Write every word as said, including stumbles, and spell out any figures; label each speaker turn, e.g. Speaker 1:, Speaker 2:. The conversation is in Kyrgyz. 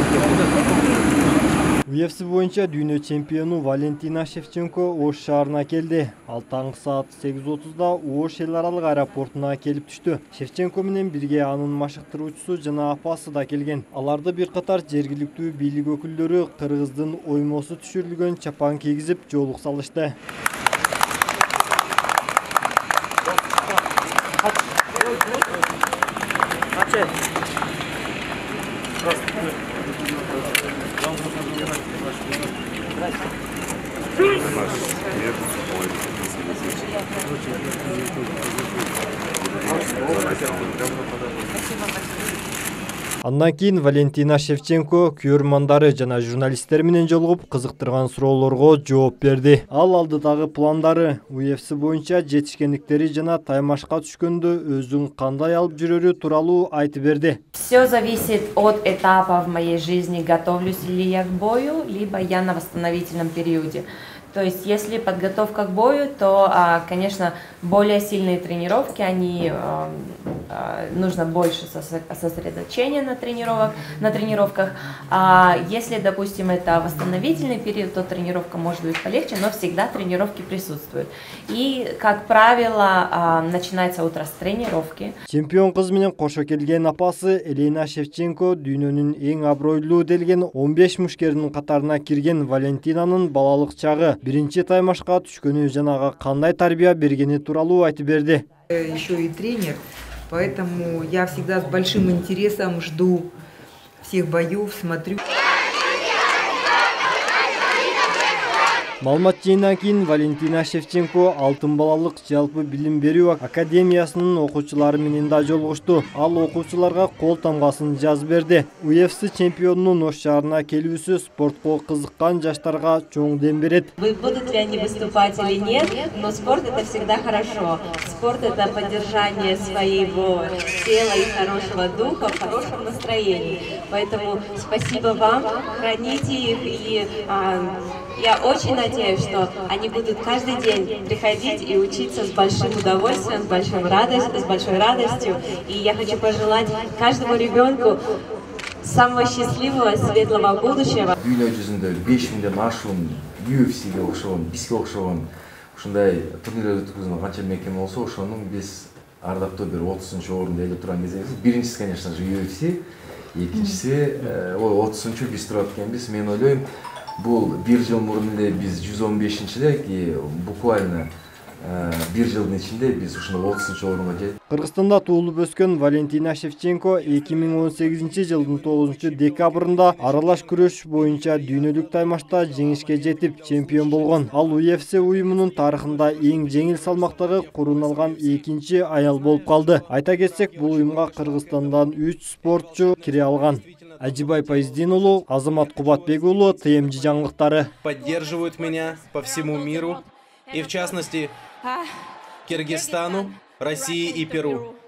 Speaker 1: У эф си боюнча дүйнө чемпиону Валентина Шевченко Ош шаарына келди. Ал таңкы саат сегиз отузда Ош эл аралык аэропортуна келип түштү. Шевченко менен бирге анын машыктыруучусу жана апасы да келген. Аларды бир катар жергиликтүү бийлик өкүлдөрү кыргыздын оймосу түшүрүлгөн чапан кийгизип жоолук салышты. Андан кийин Валентина Шевченко көрөрмандары жана журналисттер менен жолугуп кызыктырган суроолорго жооп берди. Ал алдыдагы пландары, у эф си боюнча жетишкендиктери жана таймашка түшкөндө өзүн кандай алып жүрөрү тууралуу айтып берди.
Speaker 2: Все зависит от этапа в моей жизни, готовлюсь ли я к бою, либо я на восстановительном периоде. То есть, если подготовка к бою, то, конечно, более сильные тренировки, они нужно больше сосредоточения на тренировках, на тренировках. А если, допустим, это восстановительный период, то тренировка может быть полегче, но всегда тренировки присутствуют. И, как правило, начинается утро с тренировки.
Speaker 1: Чемпион кыз менен кошо келген апасы Елена Шевченко дүйнөнүн эң абройлуу делген он беш мушкердин катарына кирген Валентинанын балалык чагы, биринчи таймашка түшкөнү жана ага кандай тарбия бергени тууралуу айтып берди.
Speaker 3: Еще и тренер, поэтому я всегда с большим интересом жду всех боев, смотрю.
Speaker 1: Маалымат жыйындан кийин Валентина Шевченко Алтын балалык жалпы билим берүү академиясынын окуучулары менен да жолугушту. Ал окуучуларга кол тамгасын жазып берди. у эф си чемпионунун Ош шаарына келүүсү спортко кызыккан жаштарга чоң дем берет.
Speaker 2: Будут ли они выступать или нет, но спорт это всегда хорошо. Спорт это поддержание своего тела и хорошего духа, в хорошем настроении. Поэтому спасибо вам, храните их, и а, я очень надеюсь, что они будут каждый день приходить и учиться с большим удовольствием, с большой радостью, с большой радостью. И я хочу пожелать каждому ребенку самого счастливого, светлого будущего.
Speaker 4: Дүйнө жүзүндө беш миңден ашуун ю эф сиге окшогон, бизге окшогон ушундай турнирлер өткөзгөн канча мекеме болсо, ошонун биз ардактуу бир отузунчу орунда эле турган кезебиз. Биринчиси, конечно же, ю эф си, экинчиси ой отузунчу биз турат экенбиз. Мен ойлойм, бул бир жыл мурун эле биз жүз он бешинчи эле, буквально бир жылдын ичинде биз ушундай отузунчу орунга жеттик.
Speaker 1: Кыргызстанда туулуп өскөн Валентина Шевченко эки миң он сегизинчи жылдын тогузунчу декабрында аралаш күрөш боюнча дүйнөлүк таймашта жеңишке жетип чемпион болгон. Ал у эф си уюмунун тарыхында эң жеңил салмактагы курун алган экинчи аял болуп калды. Айта кетсек, бул уюмга Кыргызстандан үч спортчу кире алган. Ажибай Пайздин уулу, Азамат Кубатбек уулу, тэ эм жи жаңылыктары.
Speaker 5: Поддерживают меня по всему миру, и в частности Киргизстану, России и Перу.